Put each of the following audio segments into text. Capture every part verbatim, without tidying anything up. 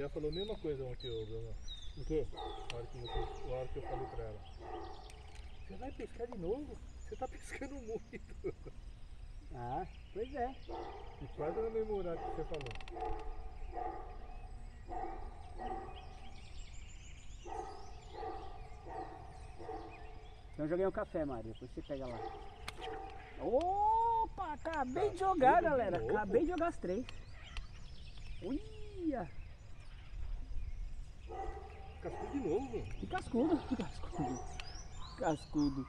Ela falou a mesma coisa ontem, ô Bruno. O quê? Na hora que, você, na hora que eu falei pra ela. Você vai pescar de novo? Você tá pescando muito. Ah, pois é. E quase no mesmo horário que você falou. Então eu joguei um café, Mário. Depois você pega lá. Opa, acabei de jogar, galera. Acabei de jogar as três. Uia! Cascudo de novo? Que cascudo, que cascudo. Cascudo.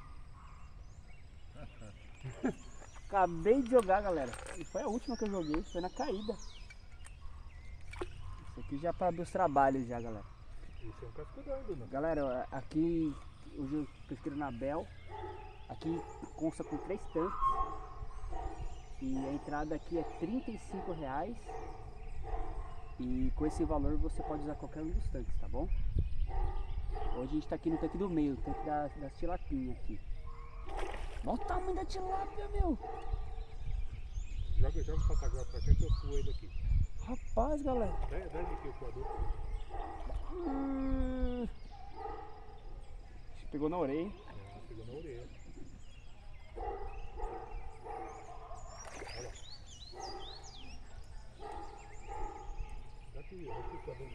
Acabei de jogar, galera. E foi a última que eu joguei, foi na caída. Isso aqui já é para abrir os trabalhos já, galera. Isso é um cascudão, Bruno. Galera, aqui hoje eu pesquei na Bel. Aqui consta com três tanques. E a entrada aqui é trinta e cinco reais. E com esse valor você pode usar qualquer um dos tanques, tá bom? Hoje a gente tá aqui no tanque do meio, o tanque da, das tilapinhas aqui. Olha o tamanho da tilapia, meu! Joga, joga o passaguá pra cá que eu suo ele aqui. Rapaz, galera! Dá, dá aqui o coador. Hum... Pegou na orelha, hein? É, pegou na orelha. Olha lá. Dá aqui, dá aqui o coador.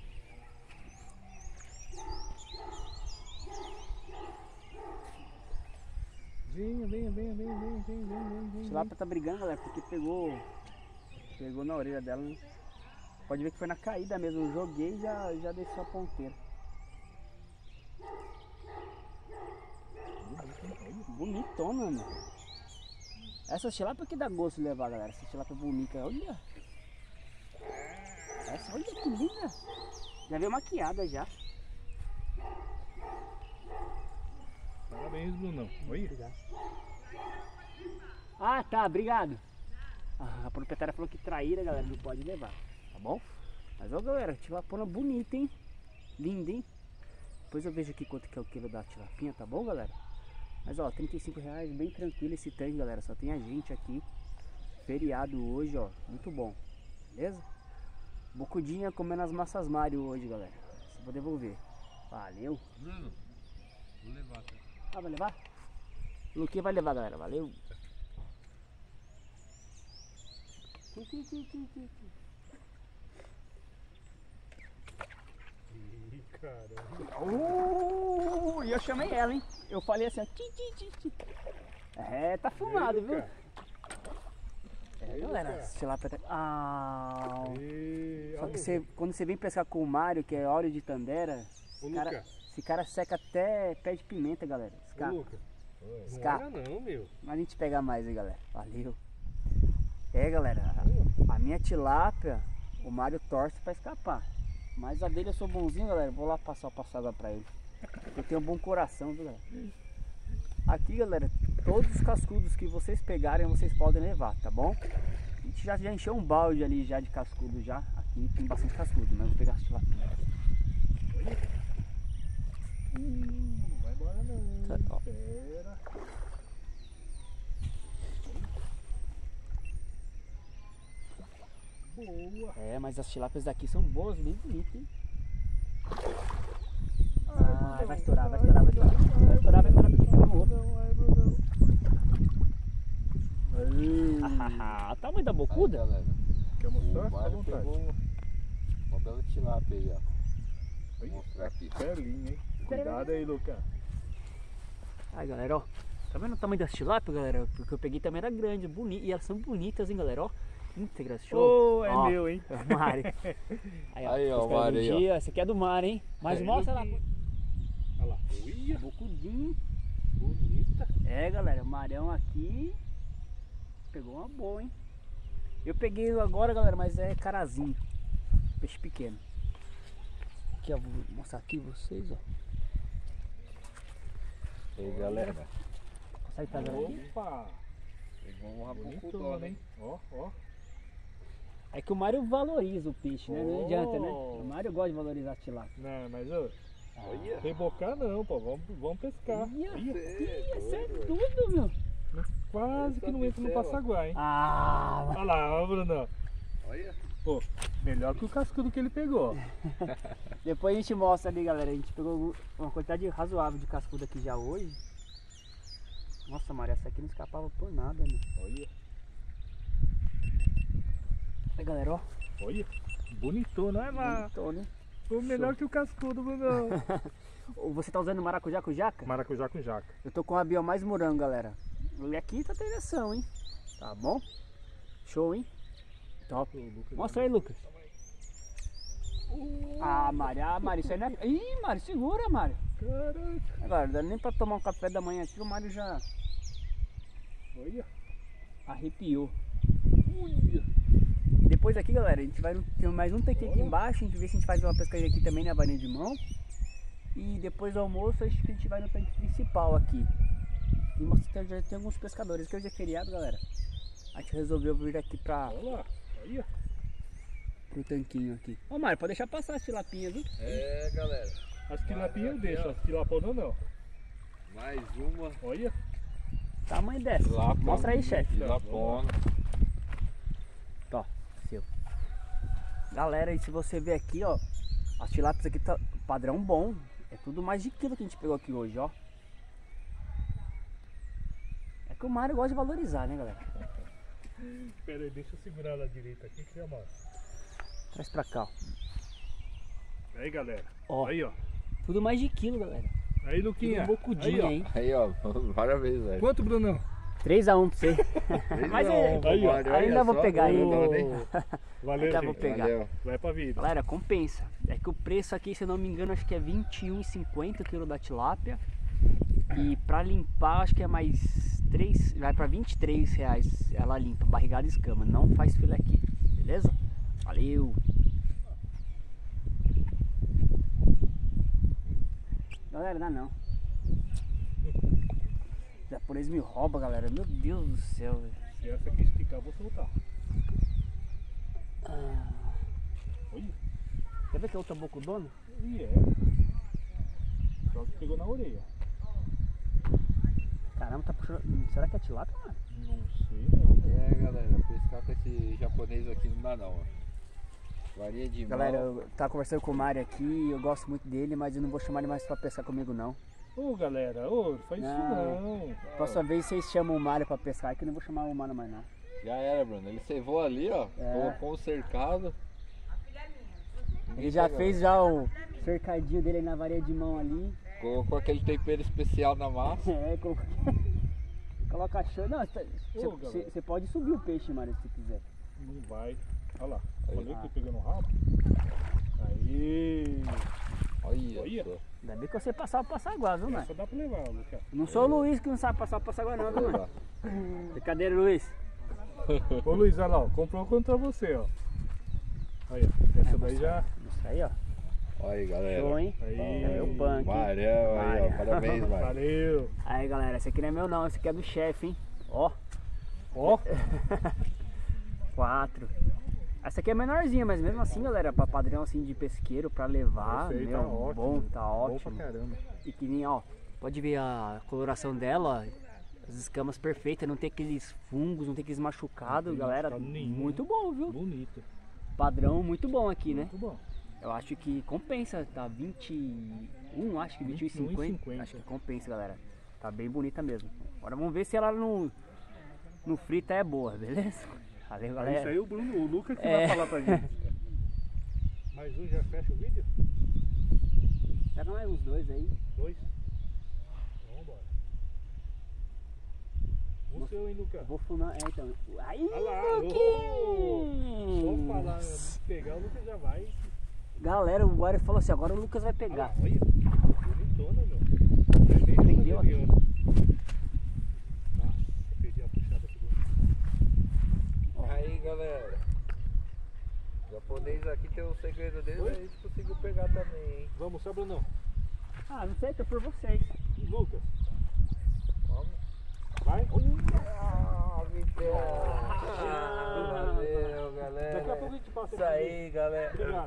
Venha, venha, venha, venha, venha, venha, venha, venha. A tilápia tá brigando, galera, porque pegou pegou na orelha dela. Né? Pode ver que foi na caída mesmo. Eu joguei e já, já desceu a ponteira. Bonitona, mano. Essa tilápia que dá gosto de levar, galera. Essa tilápia bonita. Olha. Essa, olha que linda. Já veio maquiada já. Parabéns, Brunão. Oi? Ah, tá, obrigado. Ah, a proprietária falou que traíra, galera, não pode levar, tá bom? Mas ó, galera, tilapona bonita, hein? Linda, hein? Depois eu vejo aqui quanto que é o quilo da tilapinha, tá bom, galera? Mas ó, trinta e cinco reais, bem tranquilo esse tanque, galera. Só tem a gente aqui. Feriado hoje, ó, muito bom. Beleza? Bocudinha comendo as massas Mario hoje, galera. Só vou devolver. Valeu. Bruno, vou levar, tá? Ah, vai levar? O Luquinha vai levar, galera. Valeu. Ih, caramba. Uh, e eu chamei ela, hein? Eu falei assim, ó. Ti, ti, ti, ti. É, tá fumado, viu? É, galera, sei lá, ah, Ei, só ó, que você, quando você vem pescar com o Mário, que é óleo de Tandera, Ô, esse cara, Luca. esse cara seca até pé de pimenta, galera. Esse Ô, cara, Luca. esse Não cara- olha não, meu. mas a gente pega mais aí, galera. Valeu. É, galera, a, a minha tilápia, o Mário torce pra escapar. Mas a dele eu sou bonzinho, galera. Vou lá passar o passada pra ele. Eu tenho um bom coração, viu, galera? Aqui, galera, todos os cascudos que vocês pegarem, vocês podem levar, tá bom? A gente já, já encheu um balde ali já de cascudo já. Aqui tem bastante cascudo, mas eu vou pegar as tilapinhas. Hum, não vai embora não. Tá, ó. Espera. Boa. É, mas as tilápias daqui são boas, bem bonitas, hein? Ah, vai estourar, vai estourar, vai estourar. Vai estourar, vai estourar porque pegou no outro. Hahaha, o tamanho da bocuda? Aí, galera. Quer mostrar? O Fica à Mário vontade. pegou uma bela tilápia aí, ó. Vou mostrar aqui. Pelinha, hein? Cuidado aí, Luca. Aí, galera, ó. Tá vendo o tamanho das tilápias, galera? Porque eu peguei também era grande, bonita. E elas são bonitas, hein, galera, ó. Íntegras, show. Ô, é Ó, meu, hein? É o Mário. Aí, ó, Aí, ó, esse o cara Mário do aí, ó. dia. Esse aqui é do Mário, hein? Mas É, mostra lá. Olha lá. Uia, Bocudinho. bonita. É, galera, o Marião aqui pegou uma boa, hein? Eu peguei agora, galera, mas é carazinho. Peixe pequeno. Aqui, ó, vou mostrar aqui vocês, ó. E aí, galera. Consegue estar vendo aqui? Opa! Pegou um Bonitona, rabucudona, hein? hein? Ó, ó. É que o Mário valoriza o peixe, né? Não Oh. adianta, né? O Mário gosta de valorizar a tilápia. Não, mas ô, Olha. rebocar não, pô. Vamos, vamos pescar. Ia, Ih, ia, isso é tudo, meu. quase que não entra no passaguá, hein? Ah, Olha lá, ó, Bruno. Olha. Pô, melhor que o cascudo que ele pegou. Depois a gente mostra ali, galera. A gente pegou uma quantidade razoável de cascudo aqui já hoje. Nossa, Maria, essa aqui não escapava por nada, né? Olha, Aí, galera, ó. olha. Bonitão, não é, Mar? Bonitão, né? Foi melhor que o cascudo, Brunão. Você tá usando maracujá com jaca? Maracujá com jaca. Eu tô com a Bio mais morango, galera. E aqui tá tendo ação, hein? Tá bom? Show, hein? Top. Mostra aí, Lucas. Ah, Mário, ah, Mário, isso aí não é... Ih, Mário, segura, Mário. Caraca. Agora, não dá nem pra tomar um café da manhã aqui, o Mário já Olha. arrepiou. Olha. Depois aqui, galera, a gente vai ter mais um tanquinho aqui embaixo. A gente vê se a gente faz uma pescaria aqui também na varinha de mão. E depois do almoço, acho que a gente vai no tanque principal aqui. E mostra que já tem alguns pescadores, que hoje é feriado, galera. A gente resolveu vir aqui pra... Olha lá. Olha. pro tanquinho aqui. Ô Mário, pode deixar passar as tilapinhas, viu? É, galera. As tilapinhas eu deixo, as tilapona não. Mais uma. Olha. Tamanho dessa. Tilapona. Mostra aí, chefe. Tilapona. Ó, seu. Galera, e se você ver aqui, ó, as tilápias aqui tá padrão bom. É tudo mais de quilo que a gente pegou aqui hoje, ó. É que o Mário gosta de valorizar, né, galera? Pera aí, deixa eu segurar ela direita aqui que eu mostro. Traz pra cá, ó. Aí, galera. Ó. Aí, ó. Tudo mais de quilo, galera. Aí, Luquinha. Tudo bocudinho, Aí, ó. hein? Aí, ó. Parabéns, velho. Quanto, Brunão? três a um pra você. Mas é, Aí, ó. ainda vou pegar aí. ele. Valeu, Ainda gente. vou pegar. Valeu. Vai pra vida. Galera, compensa. É que o preço aqui, se eu não me engano, acho que é vinte e um reais e cinquenta o quilo da tilápia. E pra limpar, acho que é mais três, vai pra vinte e três reais ela limpa, barrigada e escama. Não faz filé aqui, beleza? Valeu! Galera, dá não. O japonês me rouba, galera. Meu Deus do céu, velho. Se essa aqui esticar, eu vou soltar. Ah, Olha. quer ver que é outra bocudona? E é. Só que pegou na orelha. Caramba, tá puxando. Será que é tilápia, mano? Não sei não. É, galera. Pescar com esse japonês aqui não dá, não, ó. Varinha de mão. Galera, eu tava conversando com o Mário aqui, eu gosto muito dele, mas eu não vou chamar ele mais pra pescar comigo não. Ô, galera, ô, não faz Não. isso não. Próxima vez vocês chamam o Mário pra pescar, que eu não vou chamar o Mário mais não. Já era, Bruno. Ele cevou ali, ó. É. Colocou o cercado. Ele já fez já o cercadinho dele na varinha de mão ali. Colocou aquele tempero especial na massa. É, coloca, coloca a chão. Não, Ô, galera. você pode subir o peixe, Mário, se quiser. Não vai. Olha lá. Aí. Falei que eu pegando o rabo. Aí. Olha, Olha. só. Ainda bem que você passar o passaguá, viu, Mário? Só dá pra levar, Lucas. Não sou o Luiz que não sabe passar o passaguá não, viu, Mário? Brincadeira, Luiz. Ô Luiz, olha lá, ó, comprou contra você, ó. Aí, ó. Essa daí já. Mostra aí, ó. Olha aí, galera. Show, hein? Aí. É meu punk. Marião, aí, ó. Vai. Parabéns, Mário. Valeu. Aí, galera, esse aqui não é meu não, esse aqui é do chefe, hein? Ó. Ó. Quatro. Essa aqui é menorzinha, mas mesmo assim, galera, pra padrão assim de pesqueiro, pra levar, Esse aí meu, tá ótimo. bom, tá Bom ótimo. pra caramba. E que nem, ó, pode ver a coloração dela, ó, as escamas perfeitas, não tem aqueles fungos, não tem aqueles machucados, tem galera, machucado nenhum. muito bom, viu? Bonito. Padrão muito bom aqui, né? Muito bom. Eu acho que compensa, tá vinte e um, acho que vinte e um e vinte e um e cinquenta, cinquenta. acho que compensa, galera. Tá bem bonita mesmo. Agora vamos ver se ela no, no frita é boa, beleza? Valeu, Isso galera. aí o Bruno, o Lucas que É. vai falar pra gente. Mais um já fecha o vídeo? Pega mais uns dois aí. Dois? Então vambora. O seu, hein, Lucas? Vou funar, é então. Aí, Olha lá, Luquinhos! Só falar, né, pegar o Lucas já vai. Galera, o Mário falou assim, agora o Lucas vai Olha pegar. lá, olha. Bonitona, meu. Vai bem Prendeu aqui. Adriano. Nossa, perdi a puxada aqui. Aí, galera. O japonês aqui tem um segredo dele, mas a gente conseguiu pegar também, hein? Vamos, só Brunão. Ah, não sei, tô por vocês. Lucas, Vamos. vai. Ah, Valeu, galera. Daqui a pouco a gente passa Isso aqui. aí, galera. Obrigado.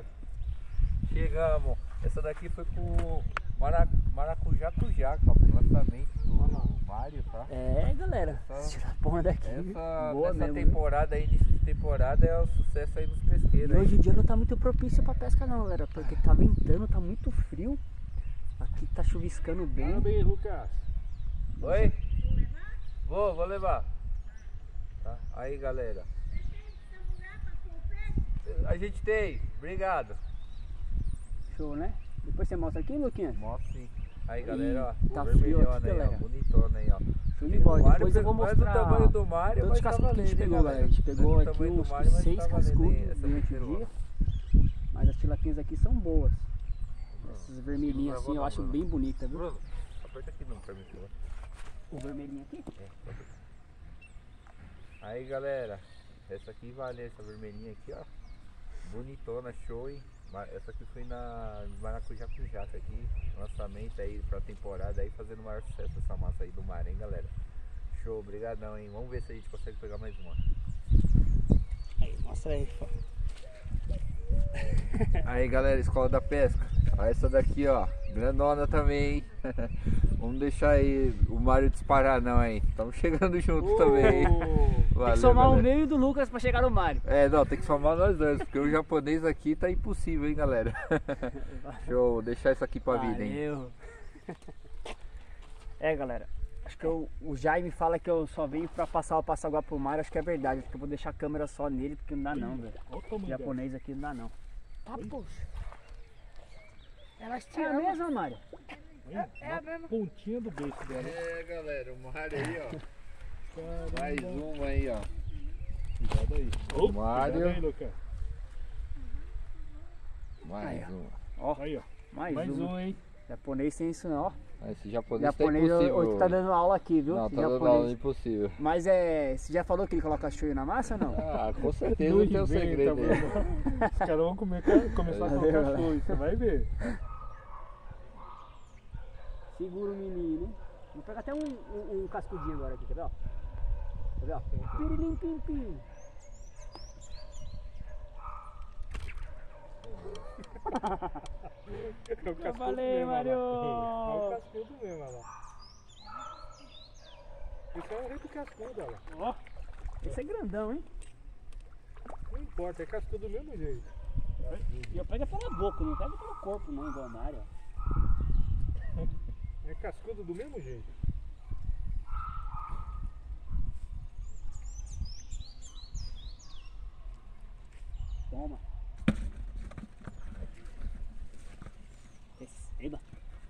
Chegamos. Essa daqui foi com mara, maracujá com jaca, ó, lançamento do Mário, tá? É, galera. Essa- Tirapona daqui. Essa, boa nessa mesmo, viu? temporada aí, início de temporada, é o sucesso aí dos E pesqueiros. hoje aí. em dia não tá muito propício pra pesca não, galera. Porque tá ventando, tá muito frio. Aqui tá chuviscando bem. Parabéns, Lucas. Oi? Vou, vou levar. Tá? Aí, galera. A gente tem, obrigado. Show, né? Depois você mostra aqui, Luquinhas? Mostra sim. Aí, galera, ó. Tá vermelhona frio aqui, aí, ó. galera. Bonitona aí, ó. Show de bola. O Mário Depois eu vou pegou- mostrar Mas do tamanho do Mário, todos mas os tá cascudos que a gente valendo, hein, pegou, galera. A gente Mas pegou do aqui tamanho do uns Mário, mas seis tá valendo, cascudos hein, essa durante o perola. dia. Mas as tilapinhas aqui são boas. Essas vermelhinhas Não, assim não, eu acho Bruno. bem bonita, viu? Bruno, aperta aqui não pra mim, por favor. O vermelhinho aqui. Aí, galera, essa aqui vale, essa vermelhinha aqui, ó. Bonitona, show, hein? Ma- Essa aqui foi na Maracujá com Jaca aqui, lançamento aí pra temporada aí, fazendo o maior sucesso essa massa aí do mar, hein, galera? Show, obrigadão, hein? Vamos ver se a gente consegue pegar mais uma. Aí, mostra aí, pô. Aí, galera, Escola da Pesca. Olha essa daqui, ó. Grandona também, hein? Vamos deixar aí o Mário disparar não, hein? Estamos chegando juntos também, hein? Tem Valeu, que somar o galera. meio do Lucas pra chegar no Mário. É, não, tem que somar nós dois, porque o japonês aqui tá impossível, hein, galera? Show, vou deixar isso aqui pra vida, hein? Valeu. É, galera. Acho que eu, o Jaime fala que eu só venho pra passar o passaguá pro Mário. Acho que é verdade. Acho que eu vou deixar a câmera só nele, porque não dá não, velho. Olha o tamanho O dela. japonês aqui não dá não. Tá, poxa. Elas te É a amam. mesma, Mário? Aí, É a uma mesma. pontinha do beijo dela. É, galera, o Mário aí, ó. Caramba. Mais uma aí, ó. Cuidado aí. Ô, Mário. Cuidado aí, Lucas. Mais Aí, ó. uma. Ó, Aí, ó. mais, Mais uma. um, hein? Japonês tem isso não, ó. Ah, esse japonês, Japonês tá impossível. hoje tá dando aula aqui, viu? Não, Esse tá dando japonês. aula impossível. Mas é. Você já falou que ele coloca shoyu na massa ou não? Ah, com certeza Não tem o inventa, segredo aí. mano. Os caras vão comer, começar a Valeu, colocar galera. show, você vai ver. Segura o menino, hein? Vou pegar até um, um, um cascudinho agora aqui, quer ver? Ó? Quer ver? Ó? Pirilim, pim, pim. É o cascudo valeu, mesmo, olha Mário. lá. É o cascudo mesmo, olha lá. Esse é o rei do cascudo, olha lá. Ó, esse é grandão, hein? Não importa, é cascudo do mesmo jeito. E eu pego pela boca, não pego pelo corpo não, igual o Mário. É cascudo do mesmo jeito. Toma. Receba.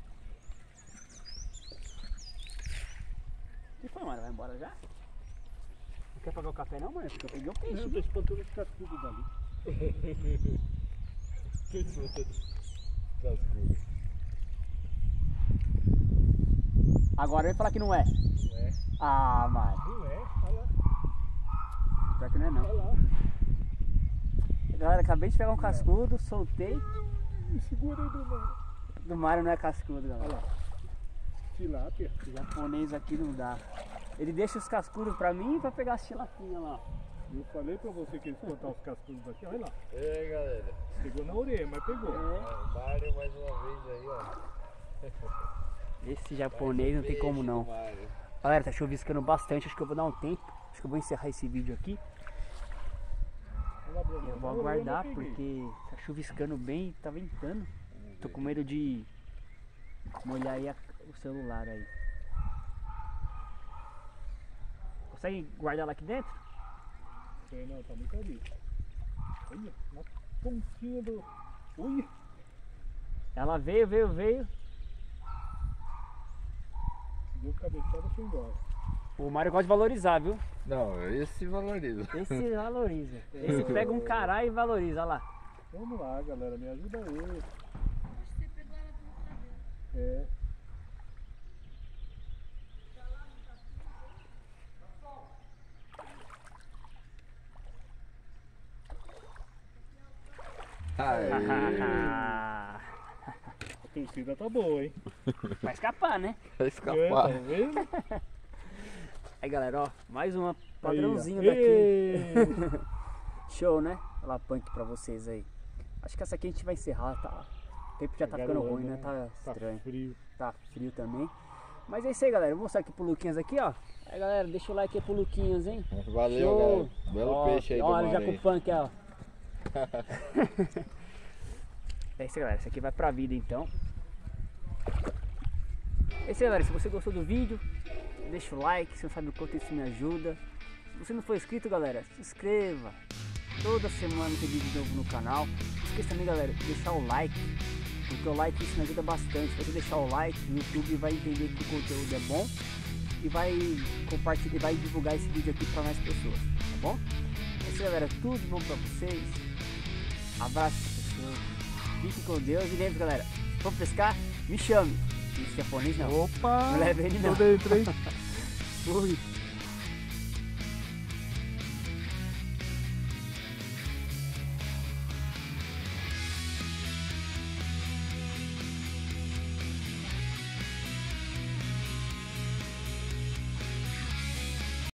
O que foi, Mário? Vai embora já? Não quer pagar o café não, mano? Porque eu peguei o peixe. Eu tô espantando esse cascudo dali. Cascudo. Agora ele vai falar que não é. Não é? Ah, Mário. Não é? Olha lá. Pior que não é não. Olha lá. Galera, acabei de pegar um cascudo, soltei. Me segura aí do mano. Do Mário não é cascudo, Olha galera. lá. Tilápia. O japonês aqui não dá. Ele deixa os cascudos pra mim e pra pegar as tilapinhas lá. Eu falei pra você que eles cortar os cascudos daqui, olha lá. É, galera. Pegou na orelha, mas pegou. É. O Mário mais uma vez aí, ó. Esse japonês não tem como não. Mário. Galera, tá chuviscando bastante, acho que eu vou dar um tempo. Acho que eu vou encerrar esse vídeo aqui. Olha lá, Bruno. Eu vou Na orelha aguardar eu peguei. porque tá chuviscando bem e tá ventando. Tô com medo de molhar aí a- o celular aí. Consegue guardar ela aqui dentro? Sei não, tá muito ali. Olha, na pontinha do... Ui! Ela veio, veio, veio. Deu cabeçada e foi embora. O Mário gosta de valorizar, viu? Não, esse valoriza. Esse valoriza. Esse pega um caralho e valoriza, olha lá. Vamos lá, galera, me ajuda aí. Você pegou ela pelo cabelo. É. Aê. A torcida tá boa, hein? Vai escapar, né? Vai É, escapar. tá vendo? Aí galera, ó, mais uma padrãozinho Aí, ó. daqui. Ê! Show, né? Olha lá, punk pra vocês aí. Acho que essa aqui a gente vai encerrar, tá? O tempo já tá ficando Garoando, ruim, né? Tá Tá estranho. frio. Tá frio também. Mas é isso aí, galera. Eu vou mostrar aqui pro Luquinhas aqui, ó. Aí, galera, deixa o like aí pro Luquinhas, hein? Valeu, Show. galera. Belo Ó, peixe aí do Olha, mar já aí. com o punk, ó. É isso aí, galera. Isso aqui vai pra vida, então. É isso aí, galera. Se você gostou do vídeo, deixa o like. Se não sabe o quanto isso me ajuda. Se você não for inscrito, galera, se inscreva. Toda semana tem vídeo novo no canal. Não esqueça também, galera, de deixar o like. Porque o like isso me ajuda bastante. Se você deixar o like, o YouTube vai entender que o conteúdo é bom e vai compartilhar e vai divulgar esse vídeo aqui para mais pessoas, tá bom? É isso, galera, tudo de bom para vocês. Abraço para pessoas. Fique com Deus e lembre, galera, se for pescar, me chame. Em japonês não. Opa! Não leve ele não. Tô dentro, hein? Fui.